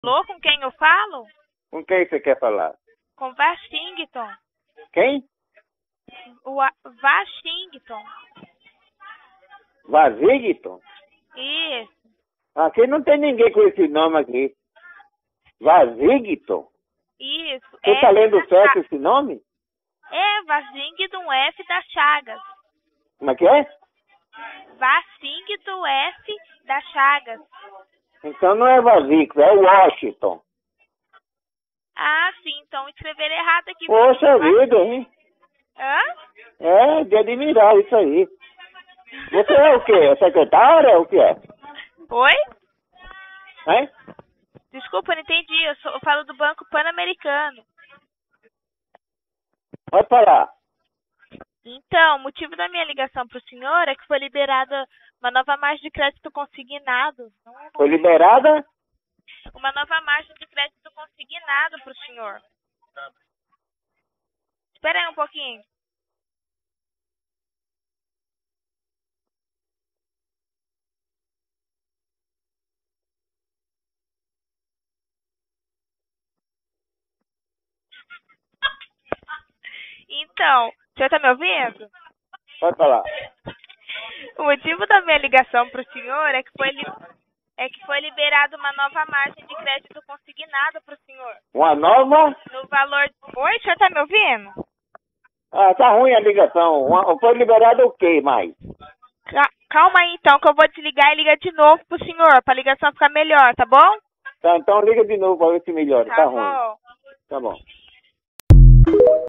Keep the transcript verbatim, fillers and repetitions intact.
Alô, com quem eu falo? Com quem você quer falar? Com Washington. Quem? O A- Washington. Vazigton? Isso, Aqui não tem ninguém com esse nome aqui. Vazigton? isso. Você F tá lendo da certo Cha- esse nome? É, Washington F da Chagas. Como é que é? Washington F da Chagas. Então não é Vazigton, é Washington. Ah, sim, então escreveram errado aqui. Poxa vida, hein? Hã? É de admirar isso aí. Você é o quê? É secretária ou o que é? Oi? Hein? Desculpa, eu não entendi. Eu, sou- eu falo do Banco Pan-Americano. Pode falar. Então, o motivo da minha ligação para o senhor é que foi liberada uma nova margem de crédito consignado. Foi liberada? Uma nova margem de crédito consignado para o senhor. Espera aí um pouquinho. Então, o senhor está me ouvindo? Pode falar. O motivo da minha ligação para o senhor é que foi li... é que foi liberada uma nova margem de crédito consignado para o senhor. Uma nova? No valor... Oi, o senhor está me ouvindo? Ah, tá ruim a ligação. Uma- Foi liberada o quê mais? Ca- Calma aí então, que eu vou desligar e ligar de novo pro senhor, pra ligação ficar melhor, tá bom? Tá, então liga de novo pra ver se melhora. Tá, Tá ruim. bom. Tá bom.